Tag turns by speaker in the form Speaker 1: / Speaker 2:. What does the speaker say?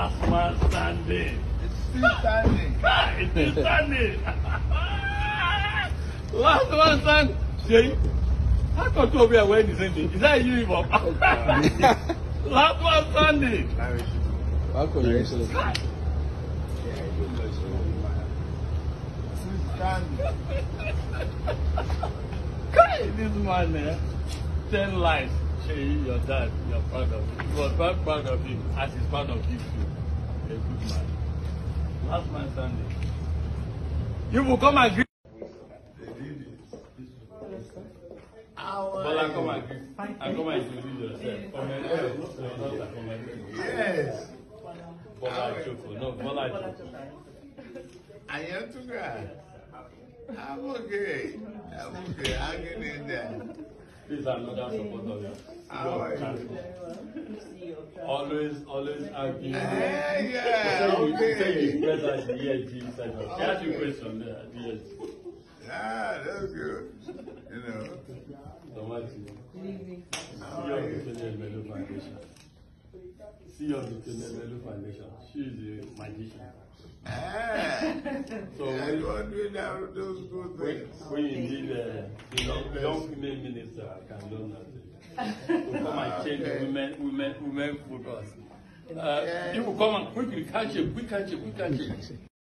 Speaker 1: Last man standing.
Speaker 2: It's still standing.
Speaker 1: It is standing. Last man standing. Say, how come Toby wearing the same thing? Is that a uniform? Last man standing.
Speaker 3: How come you say
Speaker 2: Still standing.
Speaker 1: This man, 10 lives. Say, your dad, you're proud of him. He was very proud of him as he's proud of you too. A good man. Last man standing. You will come and greet. But I come and greet. I come and introduce yourself.
Speaker 2: Yes.
Speaker 1: Bola Joko. No, Bola Joko.
Speaker 2: I am too good. I'm okay. I'm okay. I'm getting in there.
Speaker 1: This is another support of yours.
Speaker 2: How are you?
Speaker 1: Always argue.
Speaker 2: Yeah, okay.
Speaker 1: Say you better at the ESG center. She asked you a question there at the ESG.
Speaker 2: Ah, that's good. You know.
Speaker 1: Tomati. CEO of the Tony Melo Foundation. CEO of the Tony Melo Foundation. She is a magician.
Speaker 2: Ah.
Speaker 1: So
Speaker 2: I don't do that, those good things.
Speaker 1: when you need a young female minister, I can learn that. To come and change women focus. You will come and quickly catch it.